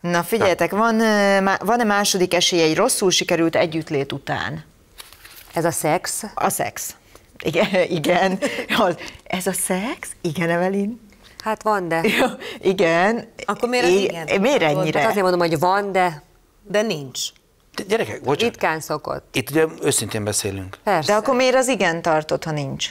Na figyeljetek, van-e második esély egy rosszul sikerült együttlét után? Ez a szex? A szex. Igen. Ez a szex? Igen, Evelyn? Hát van, de. Ja, igen. Akkor miért az igen? Miért ennyire? Hát azért mondom, hogy van, de De nincs. Gyerekek, bocsánat. ritkán szokott. Itt ugye őszintén beszélünk. Persze. De akkor miért az igen tartott, ha nincs?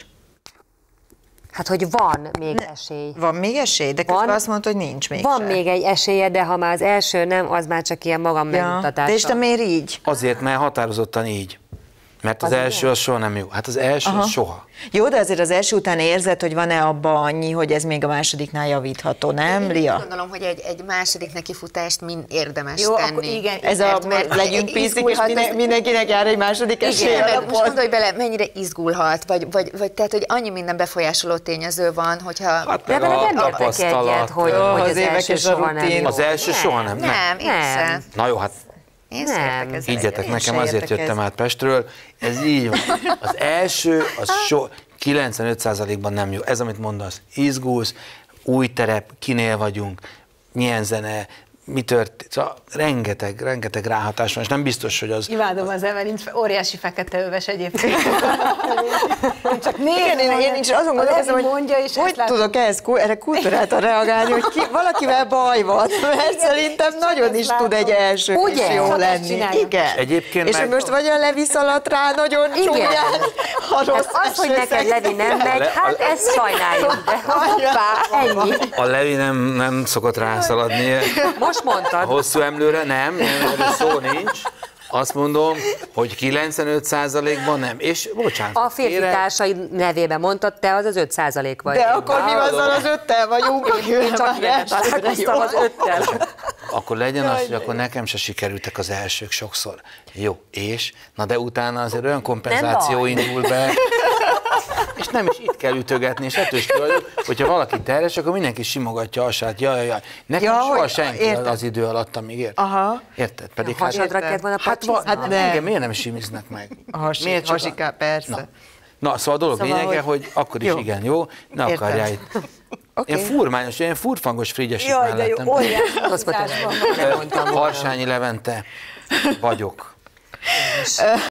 Hát, hogy van még esély. Van még esély? De közben Van. azt mondta, hogy nincs még Van se. még egy esélye, de ha már az első nem, az már csak ilyen magam Ja. megmutatása. De és te miért így? Azért, mert határozottan így. Mert az első az soha nem jó. Hát az első az soha. Jó, de azért az első után érzed, hogy van-e abba annyi, hogy ez még a másodiknál javítható, nem, Lia? Gondolom, hogy egy második nekifutást érdemes Jó, tenni. akkor igen. Ez a legyünk píszik, és mindenkinek jár egy második esély Igen, mert most alapon. gondolj bele, mennyire izgulhat, vagy tehát, hogy annyi minden befolyásoló tényező van, hogyha... Hát De meg vele a nem értek tapasztalat. egyet, hogy az az évek első és a soha nem rutin. jó. Az első soha nem. Nem, én Nem. sem. Na jó, hát Én Nem. szeretek ezzel. higgyetek Én nekem, se azért értek jöttem ez. át Pestről. Ez így van. Az első, az 95%-ban nem jó. Ez, amit mondasz. Izgulsz, új terep, kinél vagyunk, milyen zene, mi történt. Szóval rengeteg ráhatás van, és nem biztos, hogy az... Imádom az Evelyn, óriási fekete öves egyébként. Én csak Igen, én is azon gondolkozom, hogy mondja, és hogy tudok erre kultúráltan reagálni, hogy valakivel baj van, mert szerintem nagyon is tud egy első Ugye? is jó Csak ezt lenni. csináljuk. Igen. Egyébként És meg- hogy most vagy a leviszaladt rá nagyon Igen. csúnyán, ha rossz Hát az, hogy eső neked szerint- Levi nem megy, hát ezt sajnáljuk, de hoppá, ennyi. A Levi nem szokott rászaladni. Most A mondtad. hosszú emlőre nem, erről szó nincs. Azt mondom, hogy 95%-ban nem. És bocsánat. A férfi társai nevében mondtad, te az 5% vagy. De akkor mi azzal az öttel vagyunk, Én csak ilyen találkoztam az 5-tel. Akkor legyen az, hogy akkor nekem se sikerültek az elsők sokszor. Jó, és? Na de utána azért olyan kompenzáció baj. indul be, és nem is itt kell ütögetni, és ettől is vagyok, hogyha valaki terhes, akkor mindenki simogatja a hasát, jaj. Nekem Ja, soha hogy- senki értem. az idő alatt, amíg ért. Aha. Érted? Pedig Hasadra kellett volna pacsiznom. Hát nem. engem miért nem simiznek meg? Miért csak Hasiká, persze. Na, szóval a dolog Szóval, lényege, hogy- hogy akkor is Jó. igen, jó? Ne Értem. akarjál itt. Oké. Ilyen furmányos, ilyen furfangos frigyes itt Jaj, de jó, mellettem. óriási Azt mondtam, húzás van. nem mondtam volna. Harsányi Levente vagyok.